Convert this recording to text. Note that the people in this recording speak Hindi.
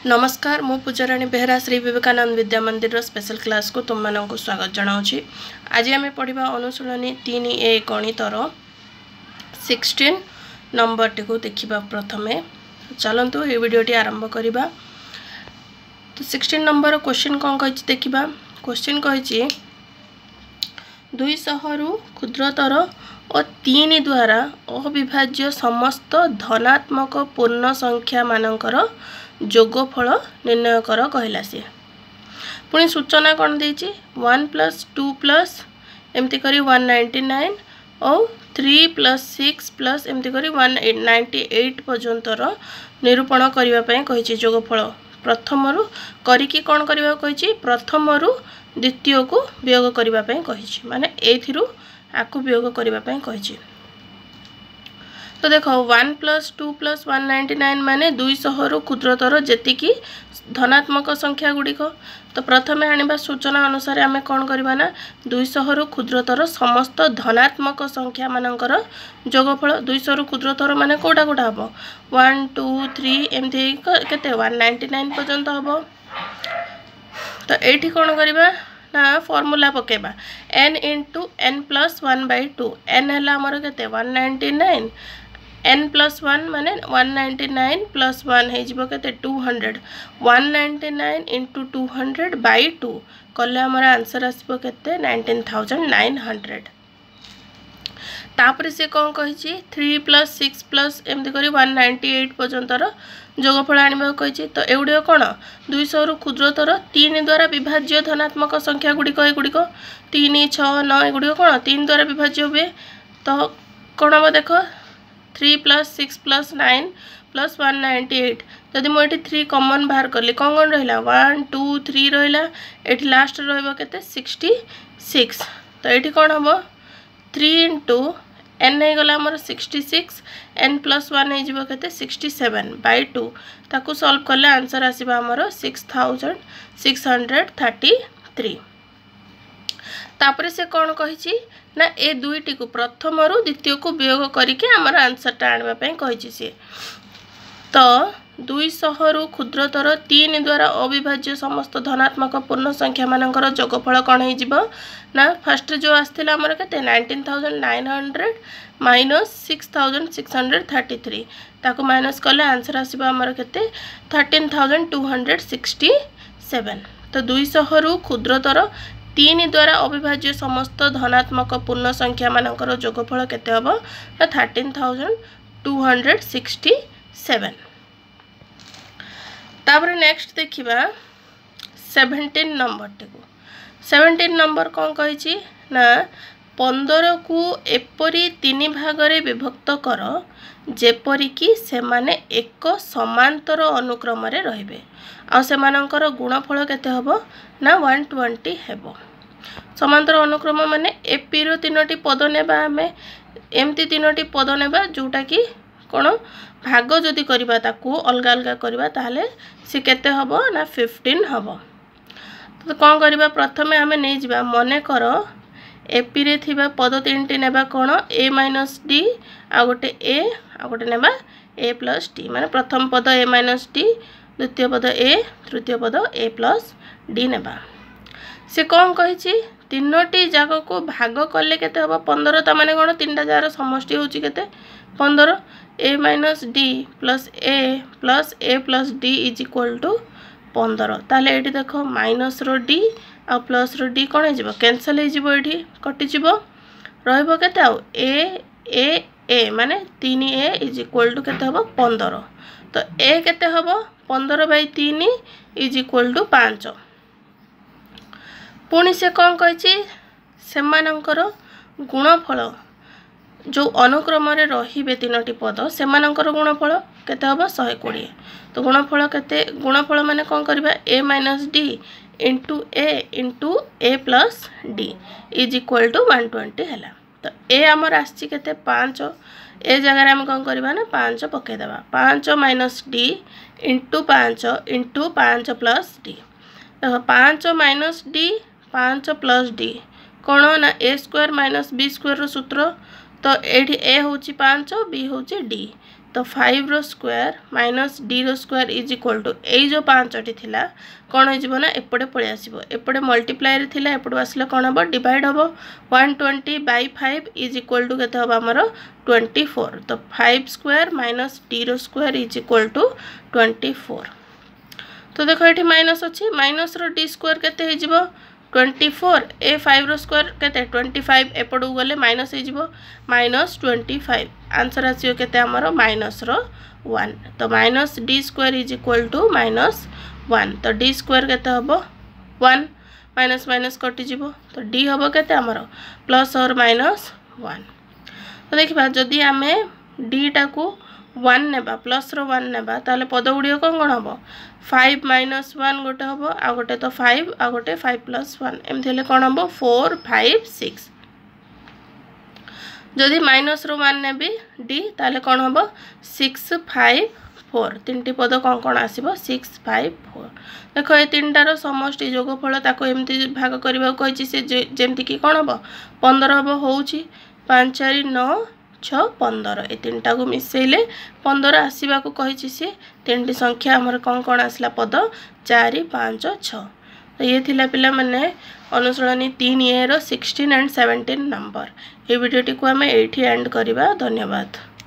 नमस्कार मु पूजाराणी बेहरा श्री विवेकानंद विद्या मंदिर स्पेशल क्लास को तुम मानक स्वागत जनाऊँगी। आज आम पढ़ा अनुशीलनी 3A गणितर 16 नंबर टी को देखा। प्रथमे चलतु ये वीडियोटी आरंभ करवा। तो 16 नंबर क्वेश्चन कौन कही देखा। क्वेश्चन कही 200 रु क्षुद्रतर और 3 द्वारा अविभाज्य समस्त धनात्मक पूर्ण संख्या मानकर जोगफल निर्णय कर कहला सी। पुणी सूचना कौन देछि 1 + 2 + एमती करी 199 और 3 + 6 + एमती करी 198 पर्यंतर निरूपण करने कही। जोगफल प्रथम रु करिकी कौन करबा कही, प्रथम रु द्वितीय को वियोग करने कही, माने एथिरु आकु वियोग करने कही। तो देखो 1 + 2 + 199 माने 200 रु क्षुद्रतर जेतिकी धनात्मक संख्या गुड़िक। तो प्रथमे आनिबा सूचना अनुसार आम कौन करबा ना 200 रु क्षुद्रतर समस्त धनात्मक संख्या मानकर जोगफल। 200 रु क्षुद्रतर माने कोटा कोटा हम 1 2 3 एमती केते 199 पर्यंत हम। तो एठी कौन करबा ना फॉर्मूला पकेबा n × n + 1/2। n है आमर केते 199, n + 1 माने 199 + 1 है जीवो केते 200। 199 × 200/2 कले आमर आंसर आसीबो केते 19900। तापर से कौन कही 3 + 6 + एमती करी 198 पर्यंतर जोगफल आनिबा कही। तो एगुड़ी कौन 200 रु क्षुद्रतर 3 द्वारा विभाज्य धनात्मक संख्या गुड़िक एगुड़िक 3 6 9 एगुड़िक कौन 3 द्वारा विभाज्य हुए। तो कौन हम देख 3 + 6 + 9 + 198। जदि मुझे 3 कॉमन बाहर कली कौन कौन रहा 1 2 3 रहा, ये लास्ट रते 66। तो ये कौन हम 3 × n हो गला आमर 66, n + 1 हो के 67/2 ताकू सॉल्व कले आंसर आसीबा आमर 6633। तापर से कौन कही ना ए दुईटी को प्रथम रु द्वितीय को वियोग करके आमर आंसरटा आने कही सी। तो 200 रु क्षुद्रतर 3 द्वारा अविभाज्य समस्त धनात्मक पूर्ण संख्या मानकर जोगफल कौन हो ना फर्स्ट जो आसला आमर के 19900 - 6633 ताको माइनस कले आंसर आसीबा आमर के 13267। तो 200 रु क्षुद्रतर 3 द्वारा अविभाज्य समस्त धनात्मक पूर्ण संख्या मानकर जोगफल केते हबो ना 13267। तापर नेक्स्ट देखिबा 17 नंबर टेको। 17 नंबर कौन कही ना 15 को एपरी 3 भागरे विभक्त कर जेपरिकी सेमाने एक समांतर अनुक्रम रे रहिबे आ सेमानकर गुणफल केते हबो ना 120 हेबो। समांतर अनुक्रम माने एपी रो 3टी पद नेबा आमे एमती 3टी पद नेबा जोटा कि कोन भाग जदि करबा ताकू अलगा अलगा करबा ताहले से केते हबो ना 15 हबो। तो कौन करबा प्रथमे आमे नै जिबा मने करो एपी रे थिबा पद 3टी नेबा कोन a - d आ गोटे a आ गोटे नेबा a + d माने प्रथम पद a - d, द्वितीय पद a, तृतीय पद a + d नेबा। से कौन कही 3टी जाग को भाग कले केते हबो 15। ता माने कोन 3टा जार समष्टि होची केते 15। a - d + a + d = 15। ताले एठी देखो माइनस रो d आ प्लस रो d कोन हे जिवो कैंसिल हे जिवो एठी कटि जिवो रहइबो केते आ a माने 3a = केते हबो 15। तो a केते हबो 15/3 = 5। पुणी से कौन कही सेमानंकर गुणफल जो अनुक्रम रे रहिबे 3टी पद सेमानंकर गुणफल केते हबो 120। तो गुणफल केते गुणफल माने कौन करबा a - d * a + d = 120 हैला। तो a हमर आछि केते 5 ए जगह रे हम कौन करबा ना 5 पके देबा 5 - d * 5 * 5 + d। देखो 5 - d 5 + d कौन ना a² - b² रो सूत्र। तो एठी a होची 5 b होची d तो 5 rho square minus D rho square is equal to A जो 5टी थिला कौन हो ना एपटे पड़े आसो एपटे मल्टीप्लाई थिला एपटे आसले कौन हम डिवाइड हम 120 बाई 5 इज इक्वल टू केते हम आमर 24 तो 5 square minus D rho square is equal to 24 तो देखो ये माइनस अच्छी माइनस रो डी स्क्वायर केते हो जिवो 24 ए 5 रो स्क्वायर केते 25 एपट को गले माइनस हो माइनस 25 आंसर आसियो केते हमर माइनस रो 1 तो minus D square is equal to minus 1 तो डी स्क्वायर केते हबो 1 माइनस माइनस कटि जिवो तो डी हबो केते हमर प्लस और माइनस 1 तो देखिबा जदि आमे डी टा को 1 नेबा प्लस रो 1 नेबा ताले पद गुडी कोन हबो 5 माइनस 1 गोटे हम आ गोटे तो 5 आ गोटे 5 प्लस 1 एमती हेले कौन हम 4 5 6 जदि माइनस रो 1 नेबी डी ताले कौन हम 6 5 4 तीन पद कौन कौन आसो 6 5 4 देख ये तीनटार समष्टि जोगफल ताको एमती भाग करबा कहि से जेमती कि कौन हम 15 हम होउची 5 4 9 6 15 ये तीनटा को मिसेले 15 आसवा को कही सी तीन संख्या आमर कौन कौन आसला पद 4 5 6 तो ये थिला पिला माने अनुसरणी 3 ए रो 16 एंड 17 नंबर ये वीडियोटी को आम एठी एंड करबा धन्यवाद।